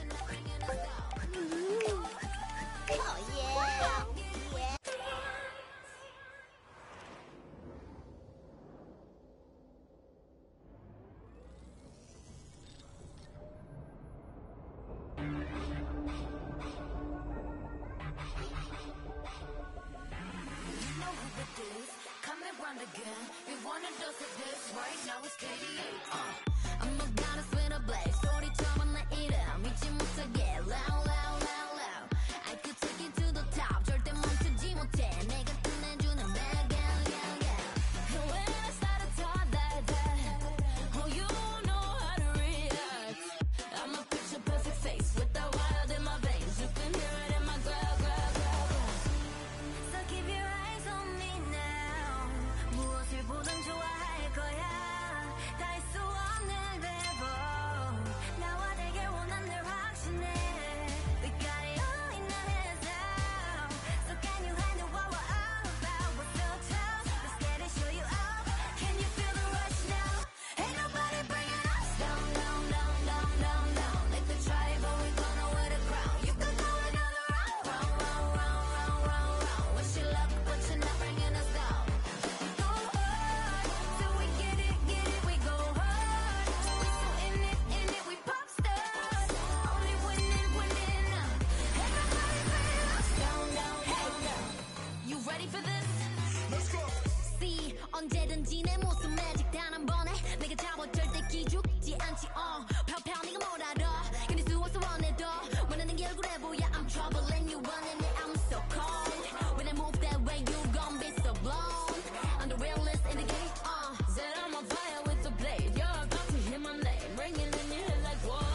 언제든지 내 모습 매직 단 한 번에 내가 잡아 절대 기죽지 않지 펴펴 네가 뭘 알아 견딜 수 없어 원해도 원하는 게 얼굴에 보여 I'm trouble and you running it I'm so cold when I move that way you gon' be so blown I'm the realest in the game said I'm on fire with the blade you're about to hear my name ringing in your head like whoa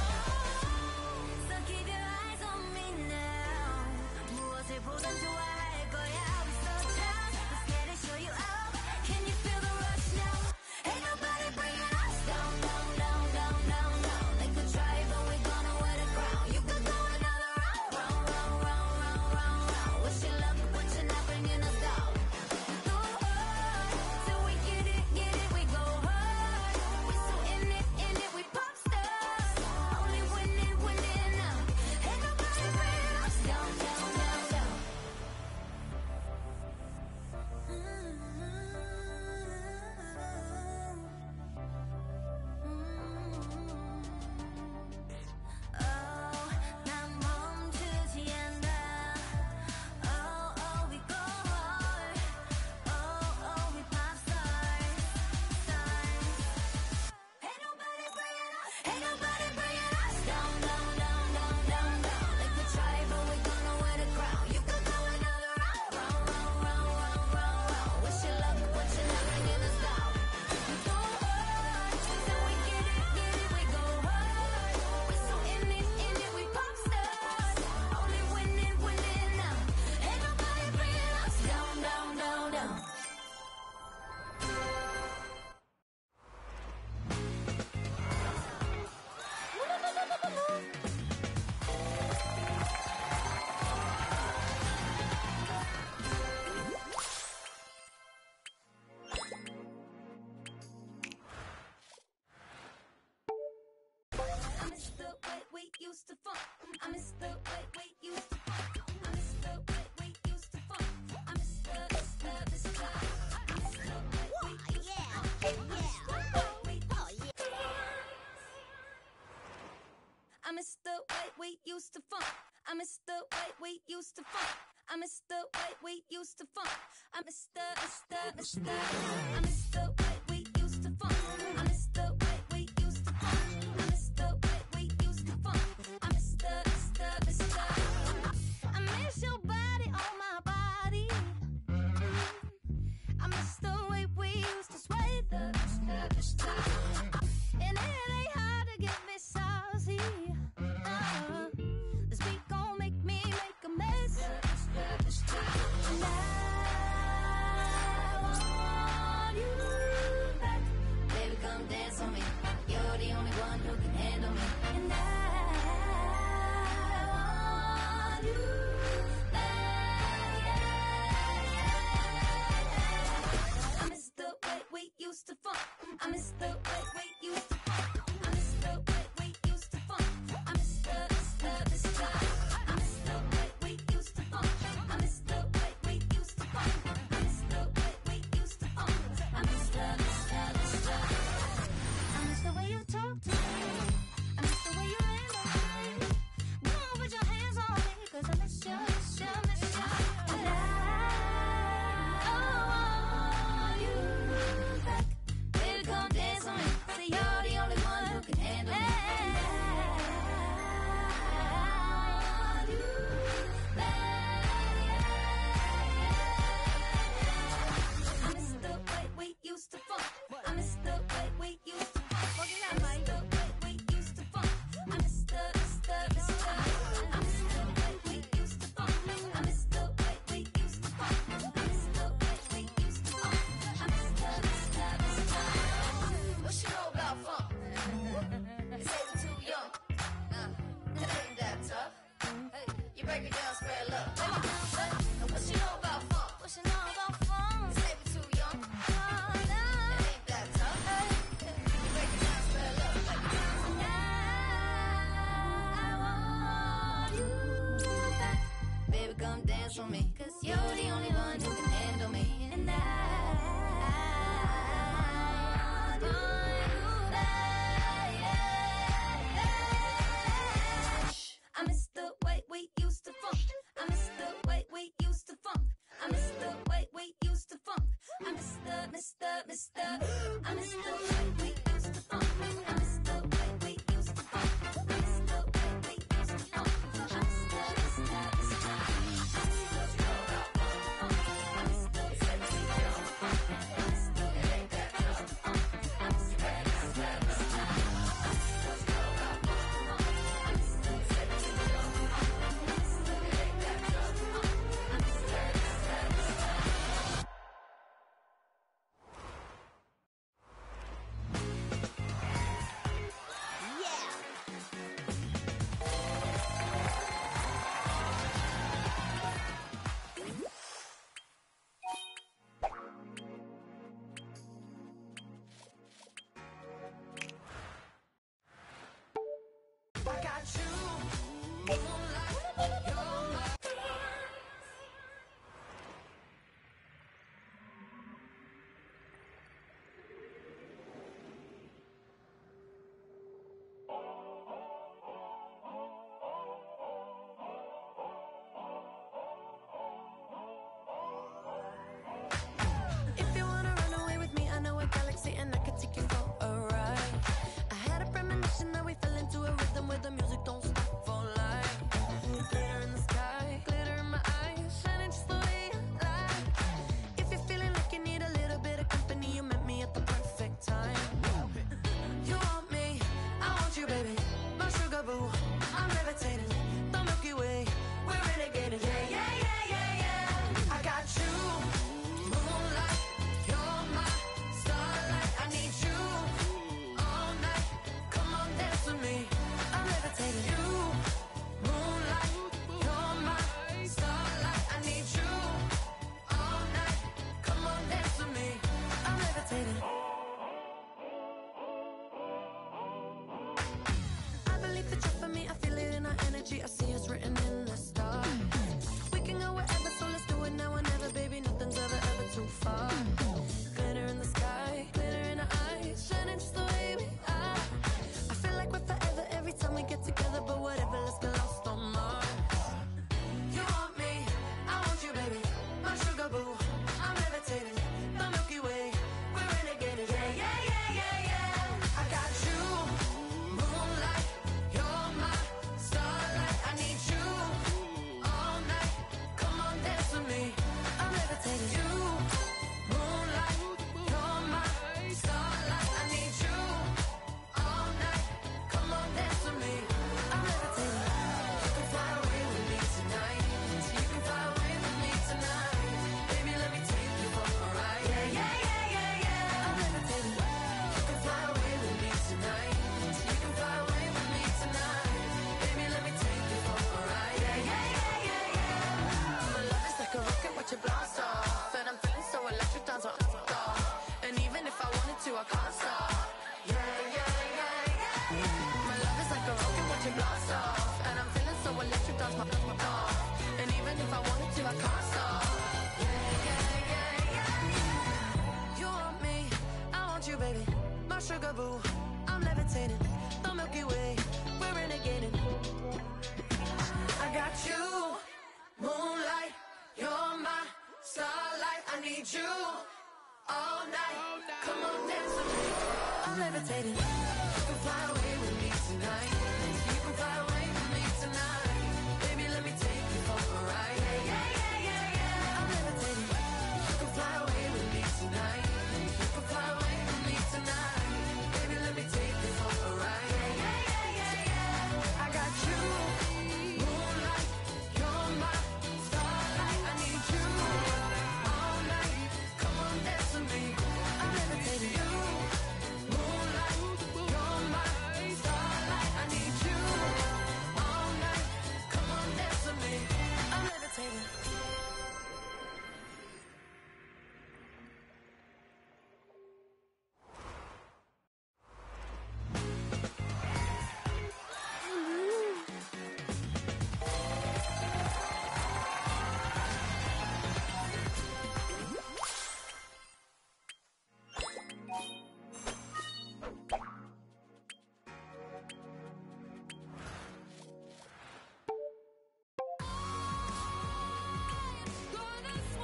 so keep your eyes on me now 무엇을 보든 좋아할 거야 we so tough let's get it show you out can you feel the rush now ain't nobody bringing us down down down down down down they could try but we gonna wear the crown you could go another round round round round round round round wish you luck but you're not bringing us down go hard till we get it we go hard we so in it we pop stars only winning now ain't nobody bringing us down down down down 난 멈추지 않아 we go hard we pop stars ain't nobody bringing us down down down down down down they could try but we gonna wear the crown you could go another round round round round round round round wish you luck but you're not bringing us down we go hard till we get it we go hard we so in it we pop stars only winning now ain't nobody bringing us down down down down I miss the way we used to funk. I miss the way we used to funk. I miss the way we used to funk. I miss the I miss the way we used to funk. I miss the way we used to I miss the way we used to funk. I miss the way we used to funk. I miss the way we used to funk. I miss the I miss the way we used to funk. I miss the way we used to funk. I miss the way we used to funk. I miss the I miss your body on my body. I miss the way we used to sway the and it ain't hard to get me saucy. This beat gon' make me make a mess. And I want you. break it down, spread love. What she know about funk? What she know about funk? Say we too young. It ain't that tough. Break it down, spread love. I want you back. Baby, come dance with me, 'cause you're the only one who can handle me. And I miss the way we used to funk. I miss the way we used to funk. I miss the way we used to funk. I miss the. I miss the way we used to funk. I miss the way we used to funk. I miss the way we used to funk. I miss the way we used to funk. I miss the.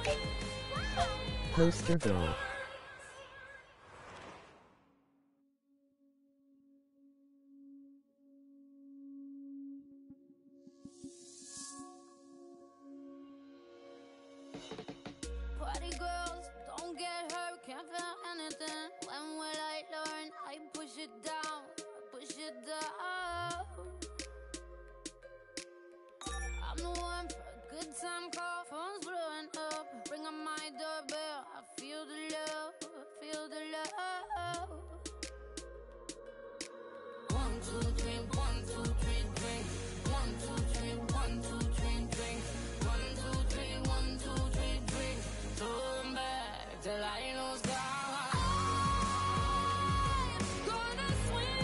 Poster girl. Party girls, don't get hurt, can't feel anything. When will I learn? I push it down, push it down. I'm the one for a good time call, phone's blowing up. Ring on my doorbell, I feel the love, I feel the love. 1, 2, 3, 1, 2, 3, drink. 1, 2, 3, 1, 2, 3, drink. 1, 2, 3, 1, 2, 3, drink. Turn back till I lose God.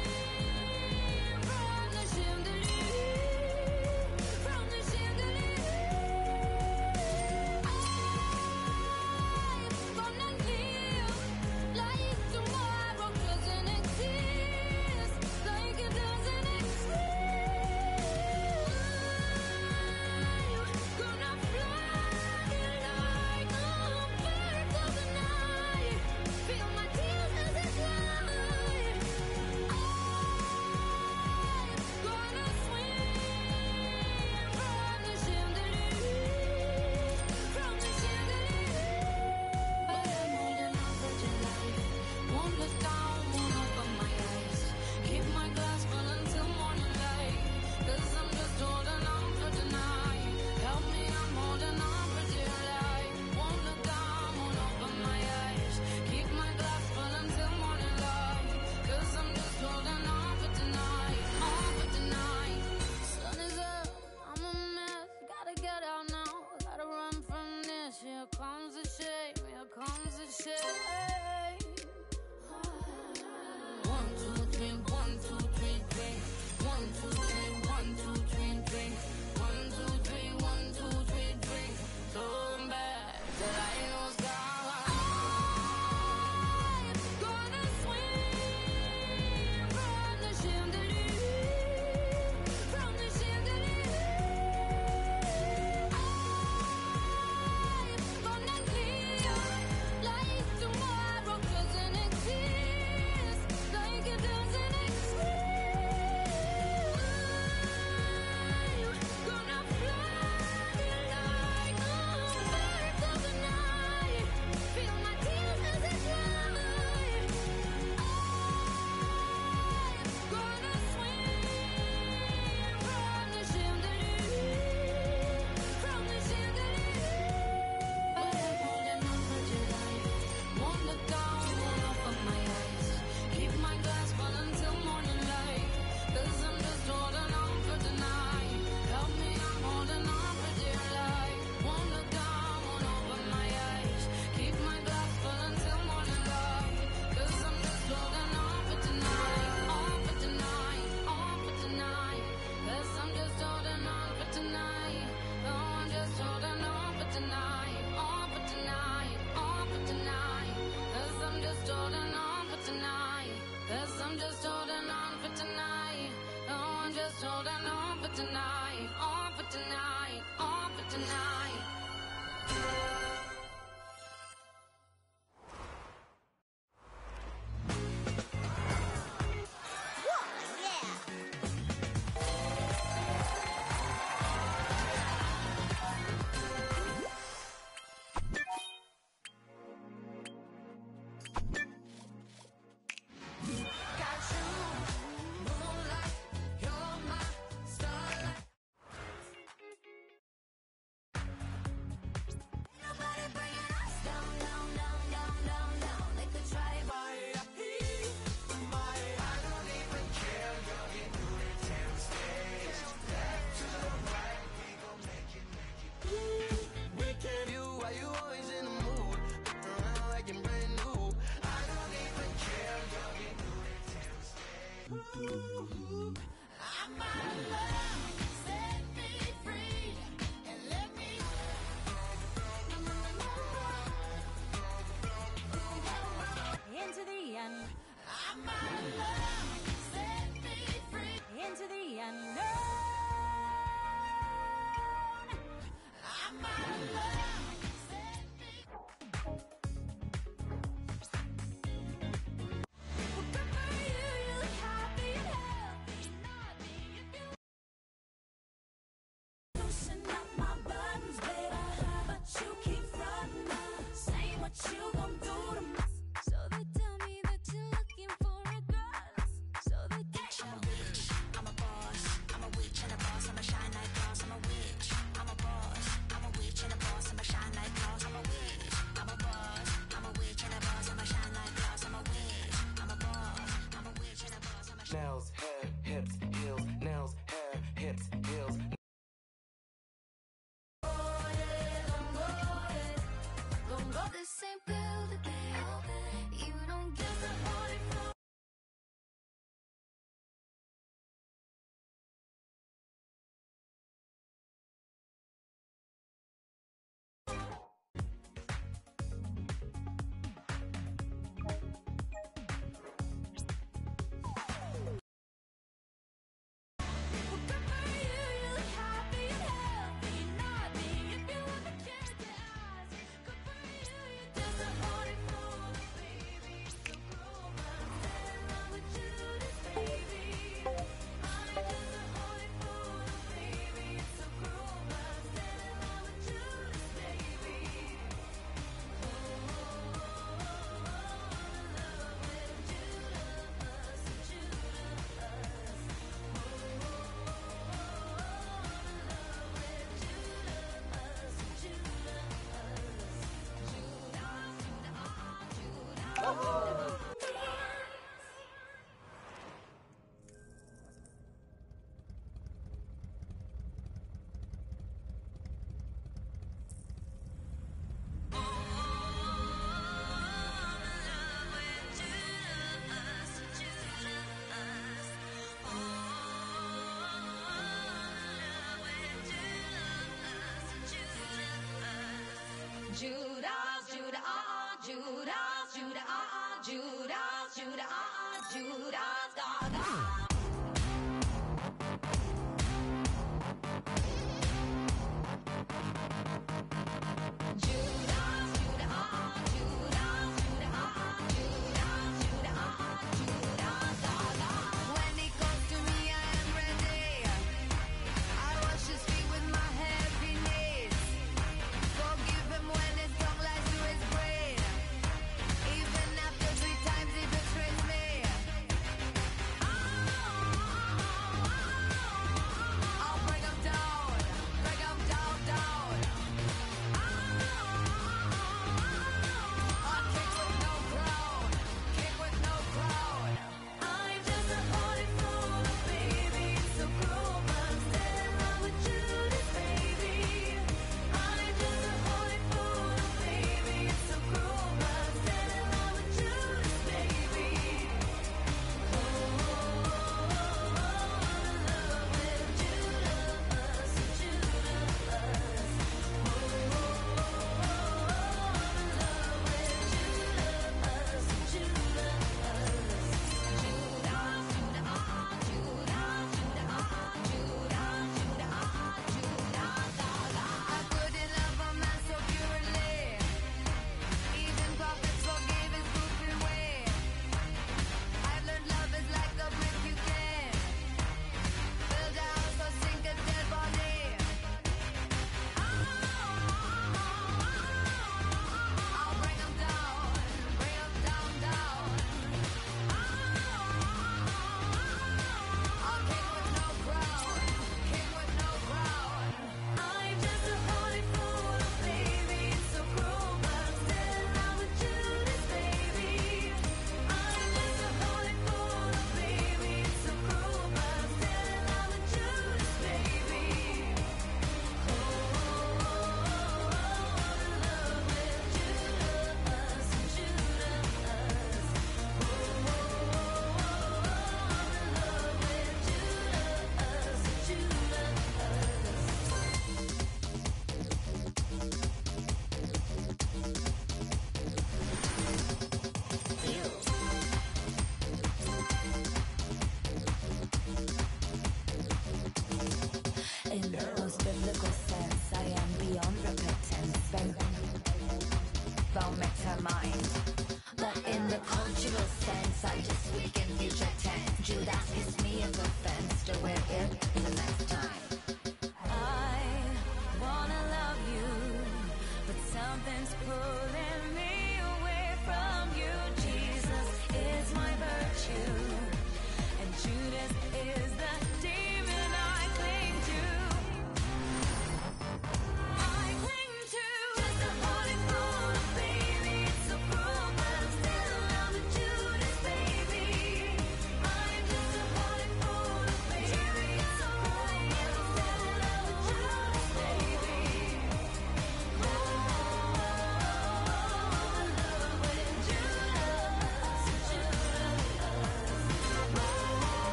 From the chandelier, nails, hair, hips, heels, nails, hair, hips, heels. This ain't building, you don't get the money from. Judas, Judah, Judas, Judah, Judas, Judah, Judas, Gaga.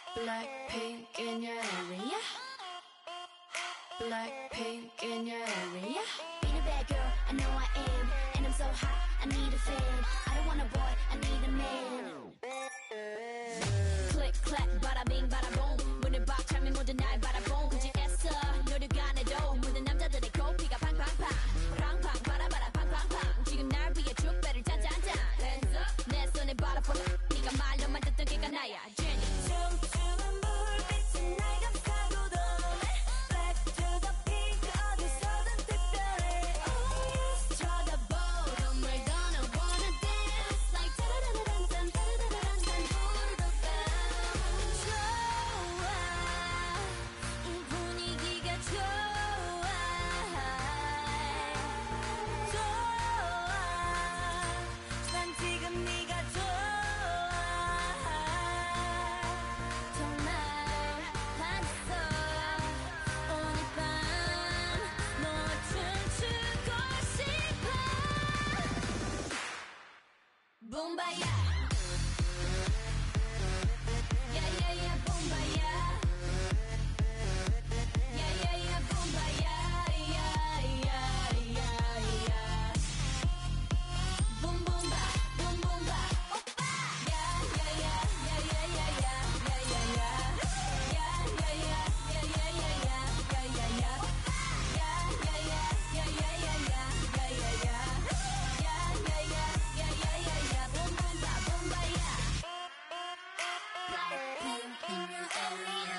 Blackpink in your area. Blackpink in your area. Being a bad girl, I know I am. And I'm so hot, I need a fan. I don't want a boy, I need a man. Click, clack, bada bing, bada boom. 문을 박차면 모두 날 바라봄. 굳이 애써 노력 안 해도 모든 남자들의 코피가 팡팡팡. 팡팡, 바라바라 팡팡팡. 지금 날 위해 축배를 짠짠짠. Hands up. 내 손에 바라보라. 네가 말로만 듣던 걔가 나야. Jenny. 춤추는 불빛은 날 감싸고 도네. Back to the pink 어디서든 특별해. Oh yes. 쳐다보. We're gonna wanna dance like 따라라란딴 따라라란딴 부르르밤. 좋아. 이 분위기가 좋아. 좋아. 난 지금 네가 좋아. 정말 반했어. 오늘 밤 너와 춤추고 싶어. 붐바야. 야야야 붐바야. 야야야 붐바야. 야야야야. 붐붐바 붐붐바 오빠. 야야야야야야야야야야. 야야야야야야야야야야. 야야야야야야야야야야. 야야야야야야야. 붐붐바 붐바야. Blackpink in your area.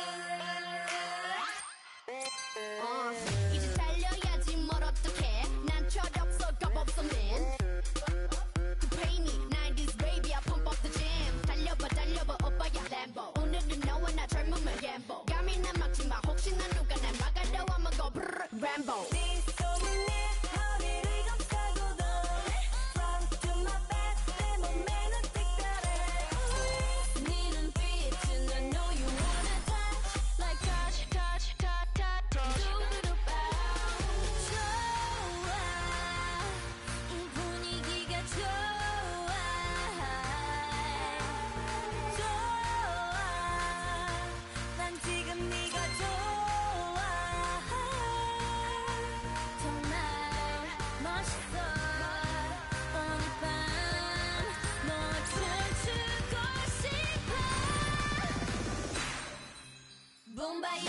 이제 달려야지 뭘 어떡해. 난 철없어 겁없어 man. Pay me 90s baby I pump up the jam. 달려봐 달려봐 오빠야 Lambo. 오늘은 너와 나 젊음을 gamble. 감이나 막지마 혹시나 누가 날 막아도 I'ma go brrr Rambo. 네 손은 내 허리를 감싸고 도네. Front to my back 내 몸매는 특별해. 네 눈빛은 I know you wanna touch like touch touch touch touch 두루루밤. 좋아. 이 분위기가 좋아. 좋아. 난 지금 네가 좋아. 정말 멋있어. 오늘 밤 너와 춤추고 싶어. 붐바야.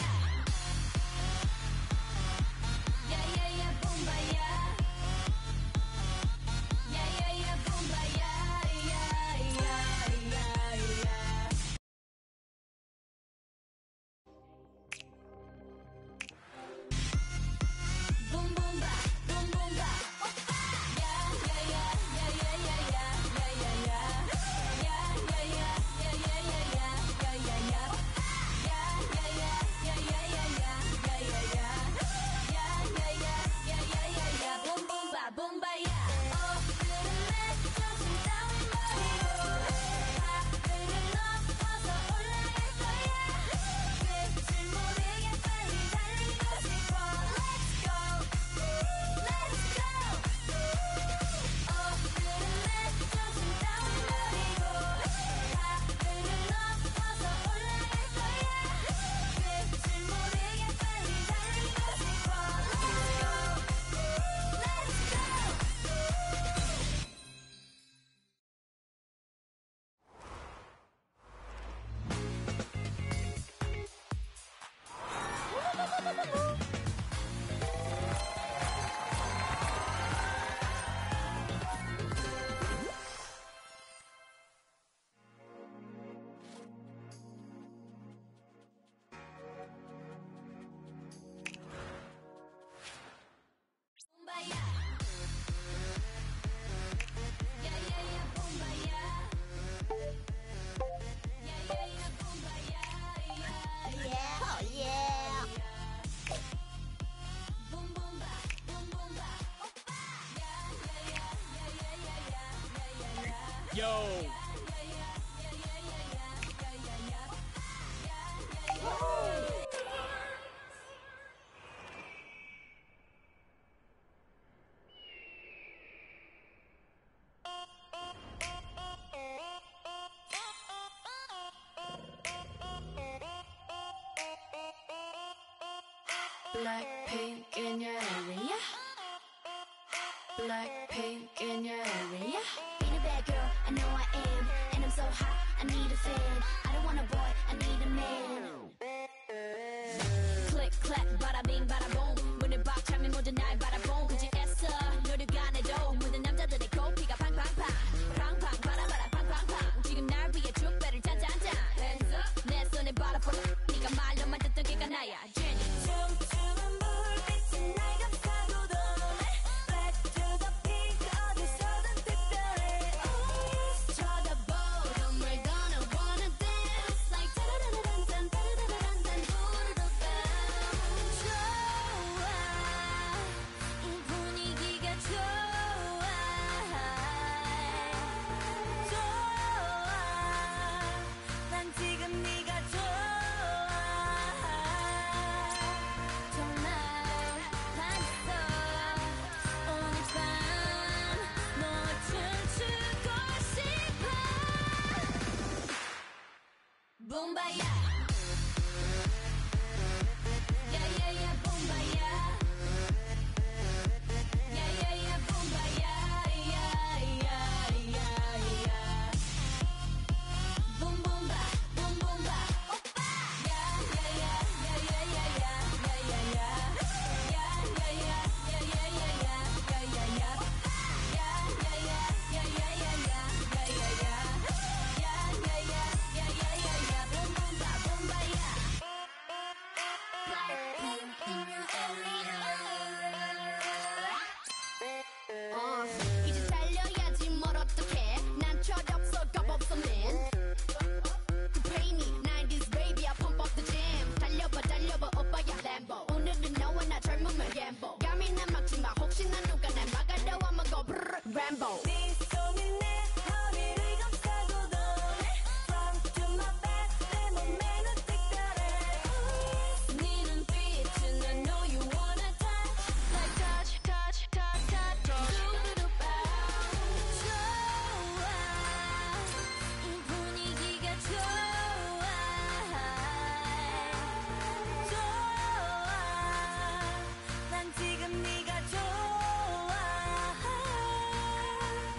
야야야 붐바야. 야야야 붐바야. 야야야야. 붐붐바 붐붐바 오빠. 야야야야야야야야야야. 야야야야야야야야야. 야야야야야야야야야. 야야야야야야야. 붐붐바 붐바야. 오늘은 내 정신 따윈 버리고 하늘을 넘어서 올라갈 거야. 끝을 모르게 빨리 달리고 싶어. Let's go. Let's go. 오늘은 내 정신 따윈 버리고 하늘을 넘어서 올라갈 거야. 끝을 모르게 빨리 달리고 싶어. Let's go. 붐바야. 야야야 붐바야. 야야야 붐바야. Yeah, oh yeah. 붐붐바 붐붐바 오빠. 야야야야야야야야야. Yo. Blackpink in your area. Blackpink in your area. Being a bad girl, I know I am. And I'm so hot, I need a fan. I don't want a boy, I need a man. Click, clap, bada bing, bada boom. 문을 박차면 모두 날 바라본 그지 애써 노력 안 해도 모든 남자들의 코피가 팡팡팡 팡팡 바라바라 팡팡팡 지금 날 위해 축배를 짠짠짠 Hands up 내 손에 바라볼 네가 말로만 듣던 걔가 나야 Jenny 춤추는 불빛이 날 감싸고 도네 Back to the peak 어디서든 특별해 쳐다보 Don't we're gonna wanna dance Like 따라라란딴 따라라란딴 후루룩 좋아 이 분위기가 좋아 난 지금 네가 좋아 정말 봤어 오늘 밤 너와 춤추고 싶어 붐바야 야야야 붐바야 야야야 붐바야 야야야야 붐붐바 붐붐바 오빠 야야야 야야야야 야야야 야야야 야야야야 야야야 야야야 야야야야 야야야 야야야 야야야야 붐붐바 붐바야 Blackpink in your area. 이제 달려야지 뭘 어떡해 난 철없어 겁없어 man You pay me 90s baby I pump up the jam 달려봐 달려봐 오빠야 Lambo 오늘은 너와 나 젊으면 gamble 감이나 막지마 혹시나 누가 날 막아도 I'ma go brrr Rambo 네 손이 내 허리를 감싸고 도네 Front to my back 내 몸매는 특별해 네 눈빛은 I know you wanna touch Like touch touch touch touch touch 좋아 이 분위기가 좋아 난 지금 네가 좋아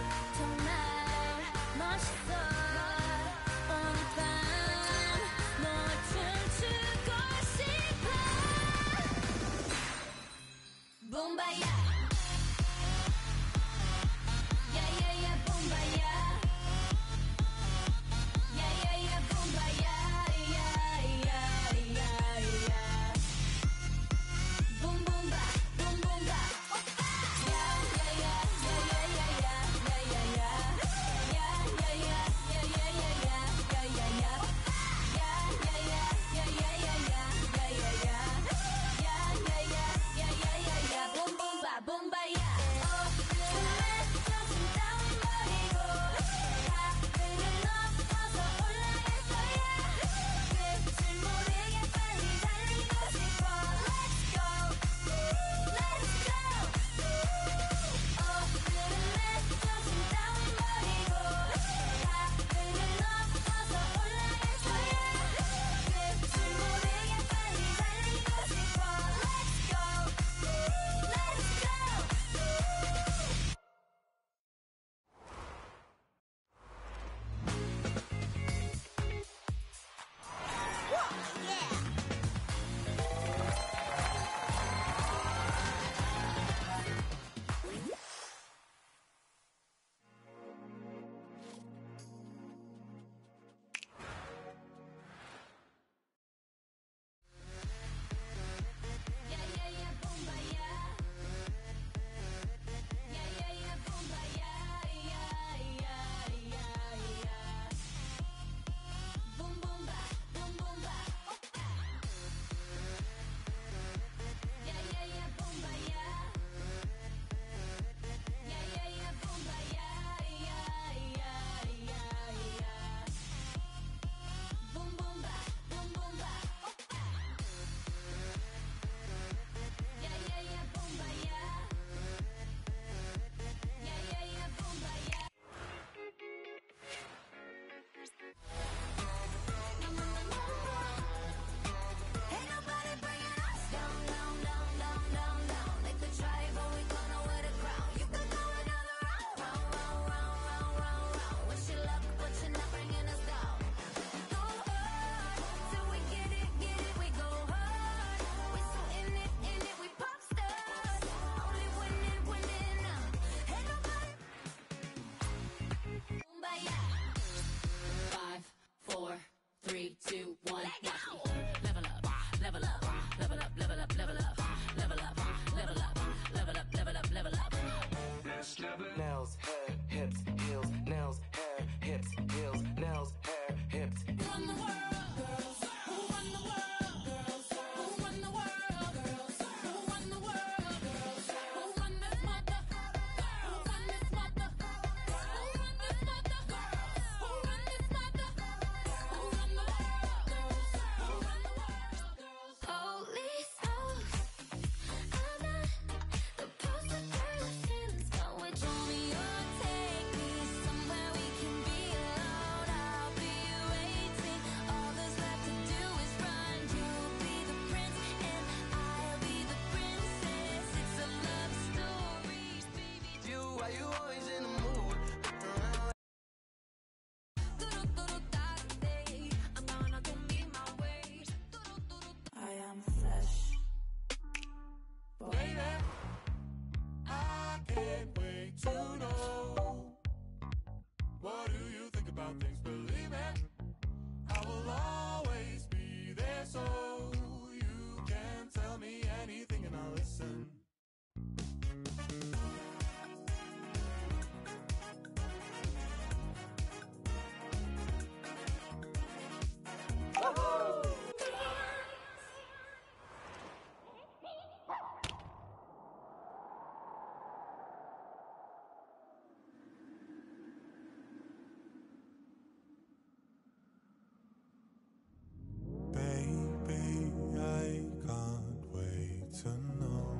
to know.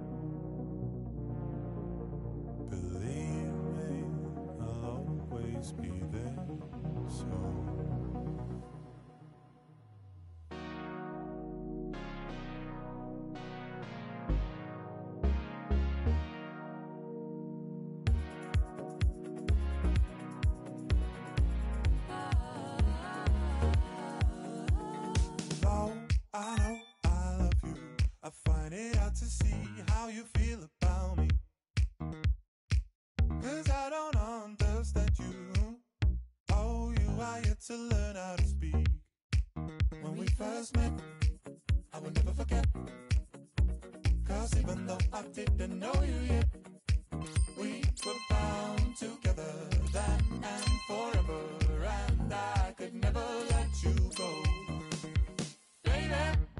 Believe me, I'll always be there. So though I know I love you, I find it hard to see how you feel about me. 'Cause I don't understand you. Oh, you are yet to learn how to speak. When we first met, I will never forget. 'Cause even though I didn't know you yet, we were bound together then and forever. And I could never let you go. Baby,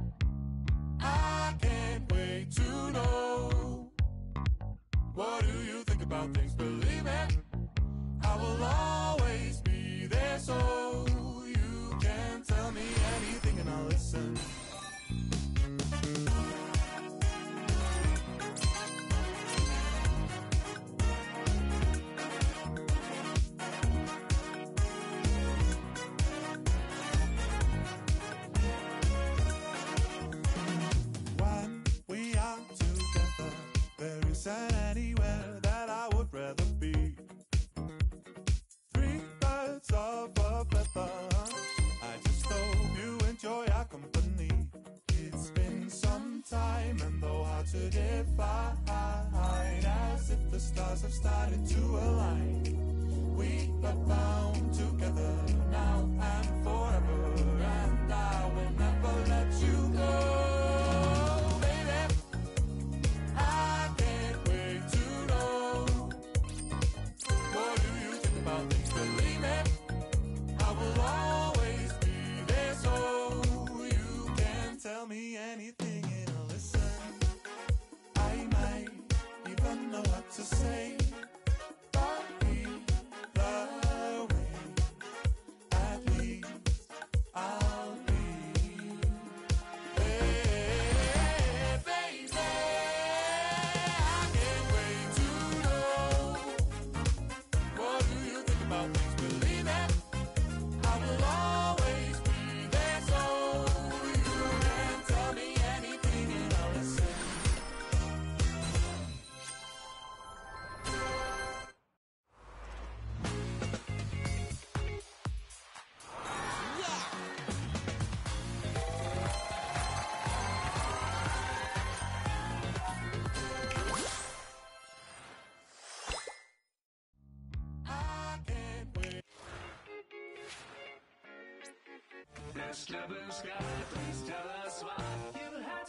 I can't wait to know. What do you think about things? Believe me, I will always be there, so you can tell me anything and I'll listen. When we are together, there isn't anywhere that I would rather be. Three birds of a feather. I just hope you enjoy our company. It's been some time and though hard to define, as if the stars have started to align. We are bound together now and forever, and I will never let you go. Baby, I can't wait to know. What do you think about things? Believe me, I will always be there, so you can tell me anything and I'll listen. I might even know what to say, but either way, at least I'll be. Hey, baby, I can't wait to know. What do you think about things? Believe me, I will always be there, so you can tell me anything and I'll listen. I can't wait. Mr. Blue Sky, please tell us why you had to.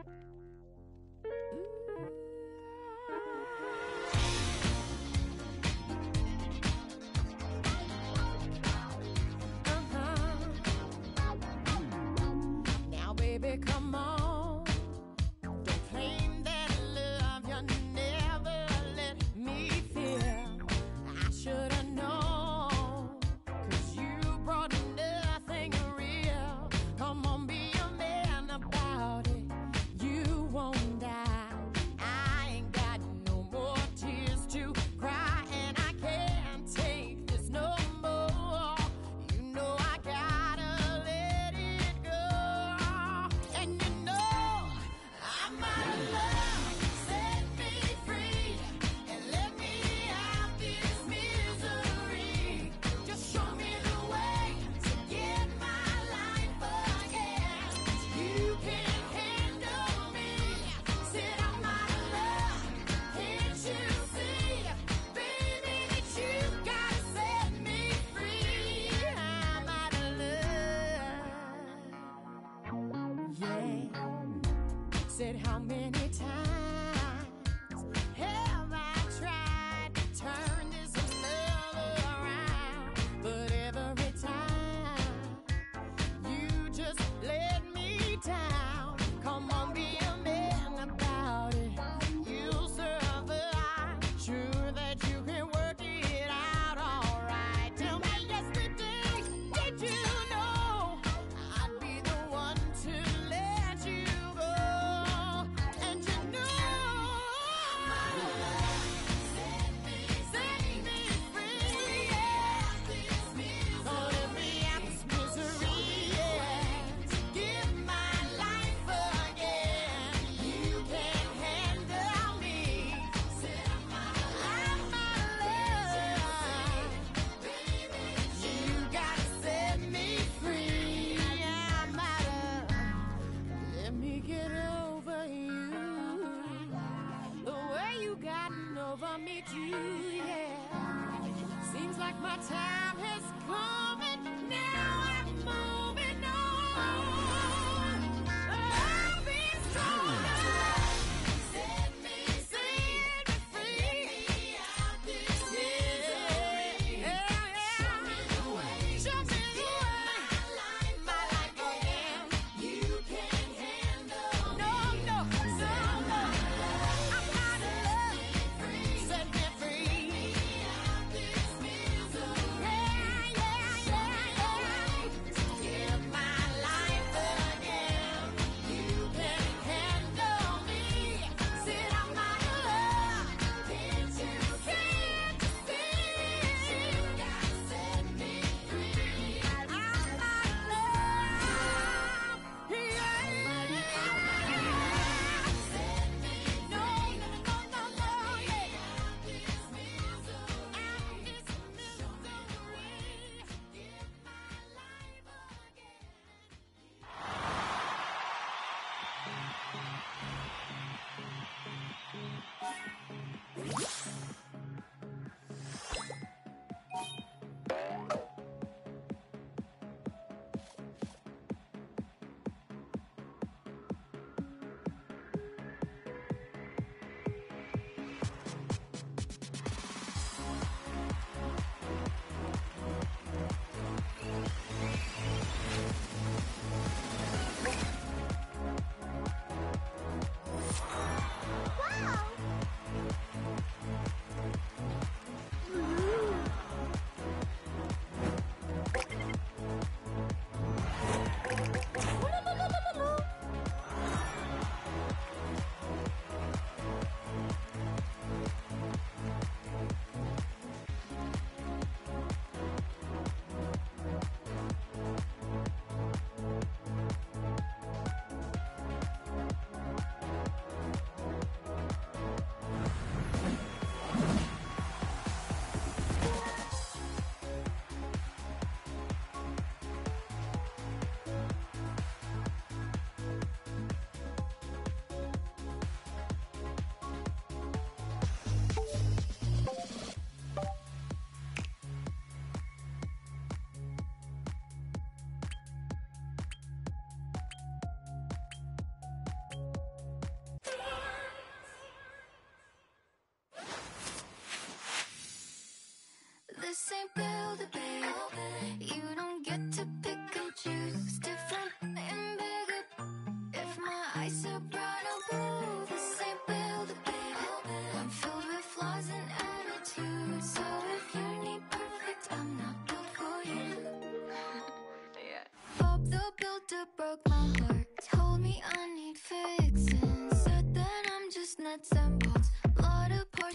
Now, baby, come on. Don't claim that love you never let me feel. I should have known, 'cause you brought nothing real. Come on, be a man about it. You won't die. I ain't got no more tears to cry, and I can't take this no more. You know I gotta let it go. And you know I'm out of love. Set me free and let me out this misery. Just show me the way to get my life again. You can't handle me. Said I'm out of love. Can't you see, baby, that you gotta set me free? I'm out of love. Yeah. Said how many times have I tried to turn this love around? But every time you just let me down. Come on, be a man about it. You'll survive. Sure that you can work it out alright. Tell me yesterday, did you know I'd be the one to let you go? And you know set me free, yeah. Gonna let me out this misery, yeah. Give my life again. You can't handle me. Said I'm out of love. You gotta set me free. I'm out of. Let me get over you. The way you gotten over me too, yeah. Seems like my time has come and now I'm moving on. I'll be stronger. Set me free. Out this misery. Yeah. Show me the way. My life again. You can't handle me. No. So I'm out of love. Set me free. Out this misery. Yeah.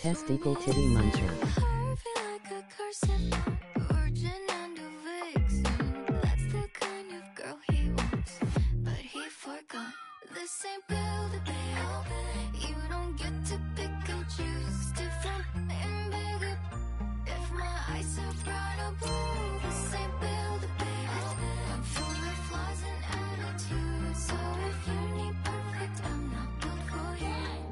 testicle titty muncher. Heart feel like a cursive, virgin and a vixen. That's the kind of girl he wants, but he forgot. This ain't build a bear. You don't get to pick and choose. Different and bigger. If my eyes are brown or blue, this ain't build a bear. I'm filled with flaws and attitudes. So if you need perfect, I'm not built for you.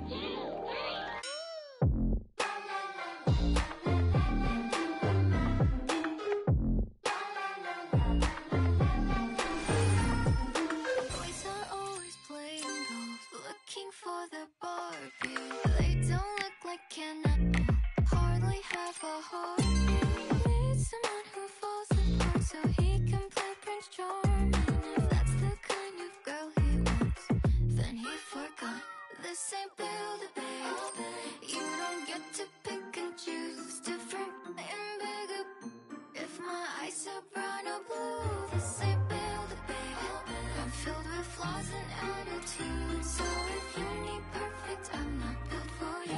Boys are always playing golf, looking for the Barbie. They don't look like Ken at all, hardly have a heart. Need someone who falls apart so he can play Prince Charming. If that's the kind of girl he wants, then he forgot. This ain't build a bear. You don't get to pick and choose. Different and bigger. If my eyes are brown or blue, this ain't build a bear. I'm filled with flaws and attitudes. So if you need perfect, I'm not built for you.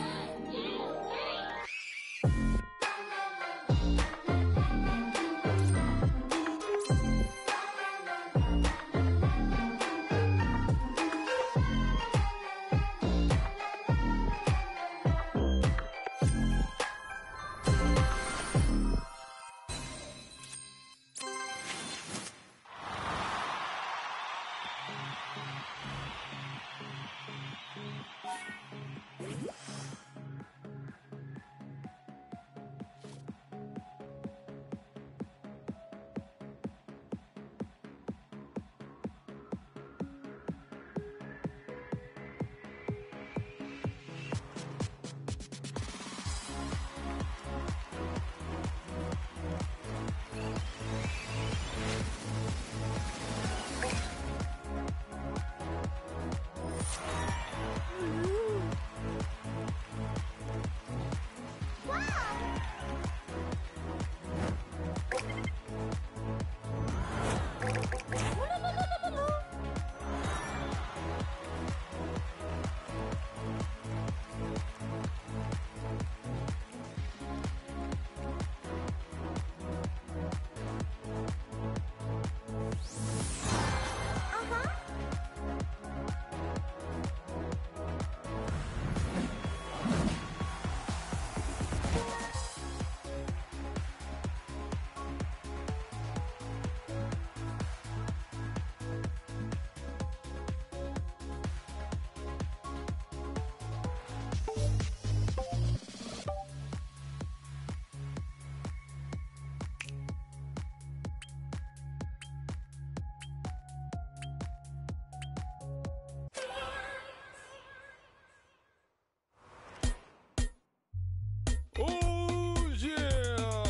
Oh yeah,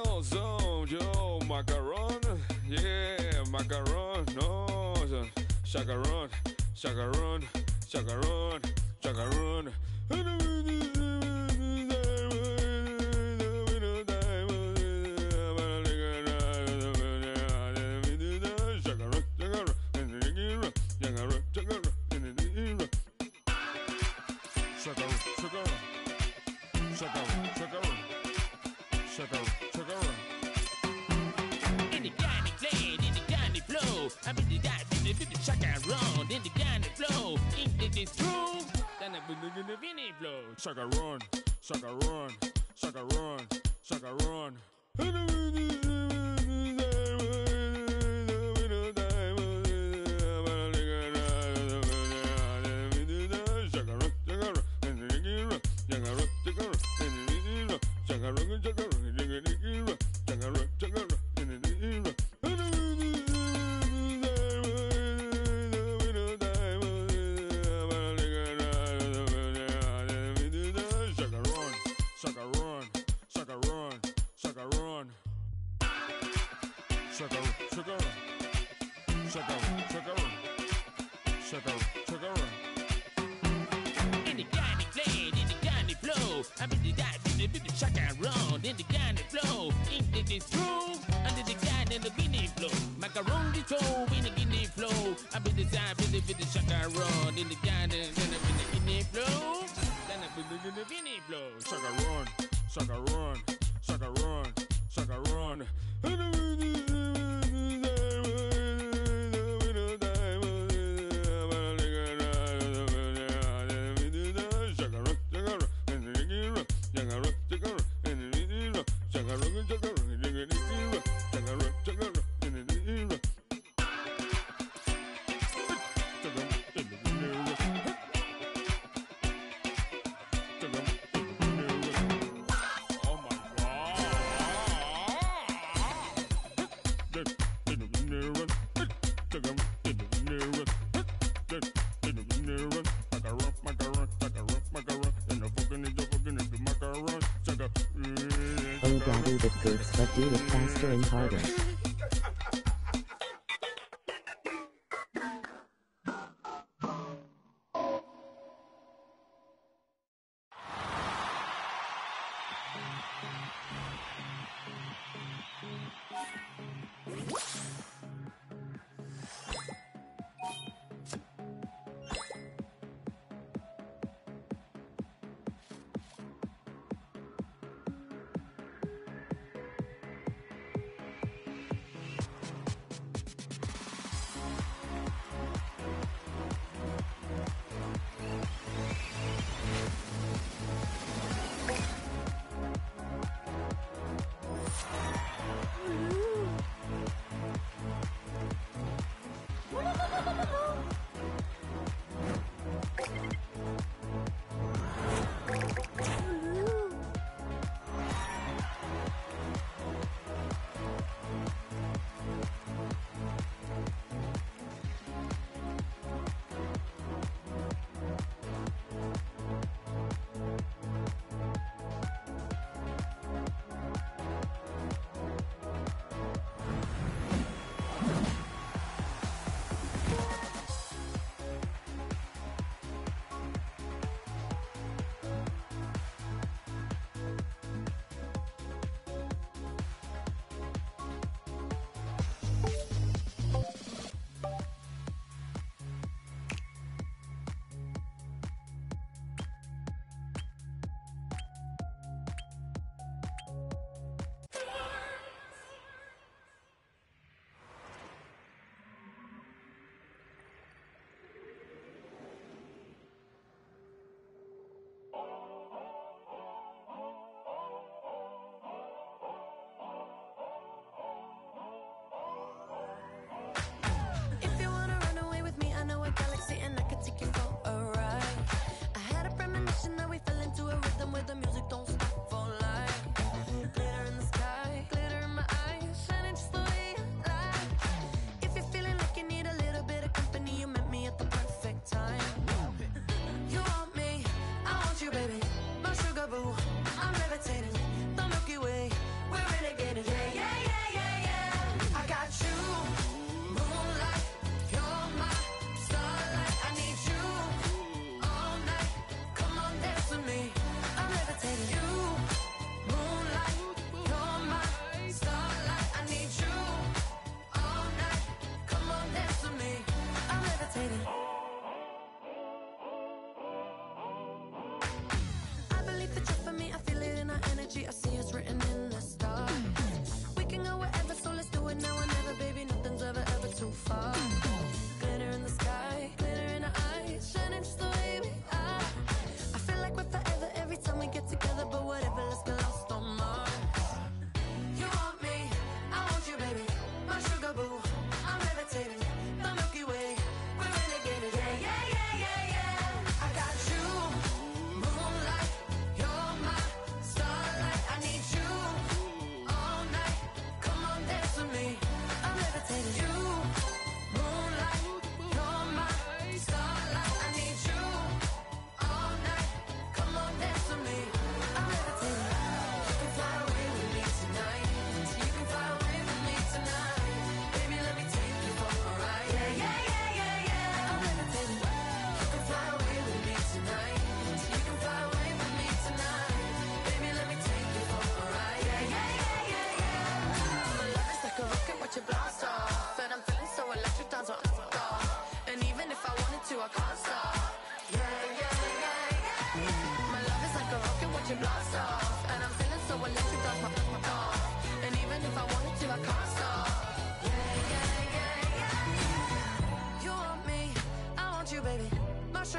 Zone, yo, macaron, yeah, macaron, no, chacaron, chacaron, chacaron, chacaron. In the Johnny play, in the Johnny flow, I be the guy, the chacaron, in the Johnny flow, in this room, then I be the Vinny flow. Chacaron, chacaron, chacaron, chacaron. In the Johnny play, in the Johnny flow, I be the guy, the chacaron, in the Johnny flow, in this room, under the guy, in the Vinny flow, macaroni toe, in the Guinea flow, I be the guy, the chacaron, in the guy, in the Guinea flow, then I be the the Vinny flow. Sucker run, sucker run, sucker run, sucker run. Oh God, do it good, but do it faster and harder.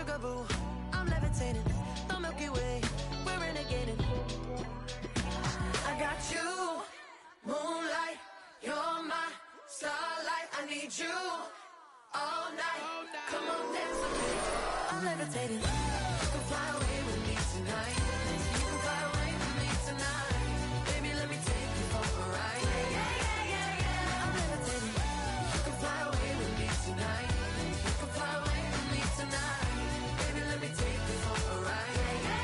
sugar boo, I'm levitating. The Milky Way, we're renegading. I got you, moonlight, you're my starlight. I need you all night. Come on, dance with me. I'm levitating. You can fly away with me tonight. You can fly away with me tonight. Baby, let me take you for a ride. I'm levitating. You can fly away with me tonight. You can fly away with me tonight. Baby, let me take you for a ride.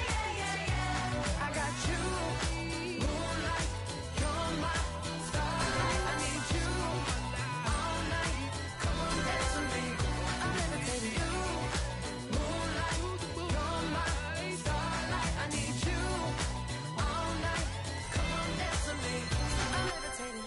I got you, moonlight, you're my starlight. I need you all night. Come on, dance with me. I'm levitating. You, moonlight, you're my starlight. I need you all night. Come on, dance with me. I'm levitating.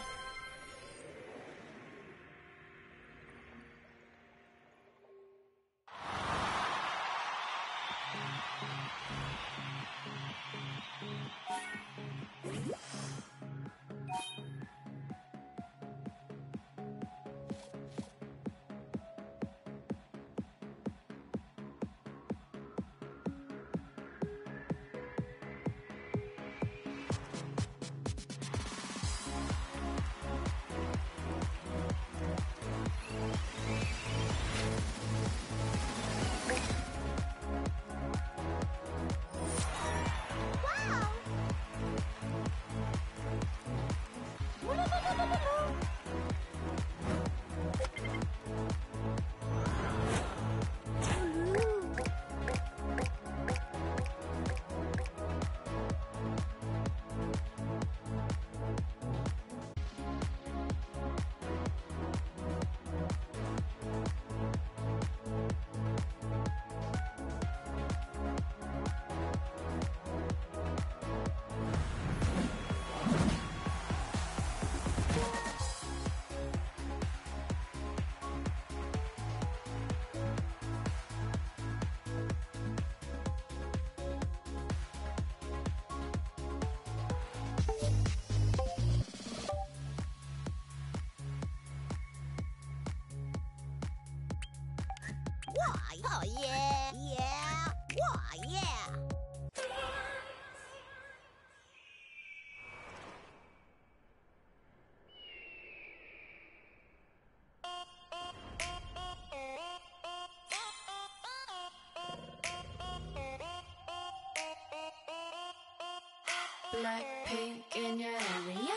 Oh yeah, yeah, whoa, yeah. Blackpink in your area.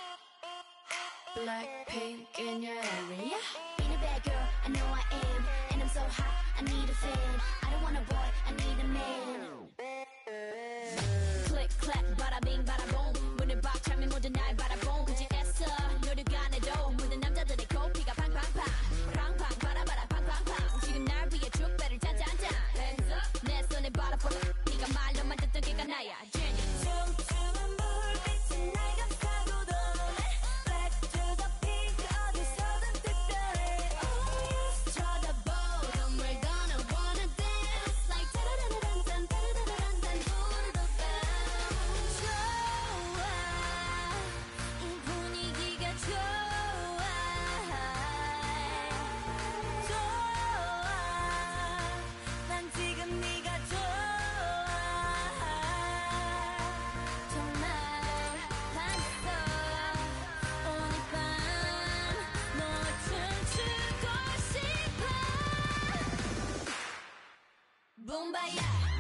Blackpink in your area. Being a bad girl, I know I am. And I'm so hot, I need a fan. I don't want a boy, I need a man. Click, clack, bada bing, bada boom. 문을 박 차면 모든 날 바라본 그지 애써 노력 안 해도 모든 남자들의 코피가 팡팡팡 팡팡 바라바라 팡팡팡 지금 날 위해 축배를 짠짠짠 Hands up 내 손에 바라보라 네가 말로만 듣던 걔가 나야 Genius 춤추는 불빛이 날 감싸고 도네 Black to the pink 어디서든 특별해 Oh yes 쳐다보던 we're gonna wanna dance Like 따라라란딴 따라라란딴 부르던 밤 좋아 이 분위기가 좋아 난 지금 네가 좋아 정말 봤어 오늘 밤 너와 춤추고 싶어 붐바야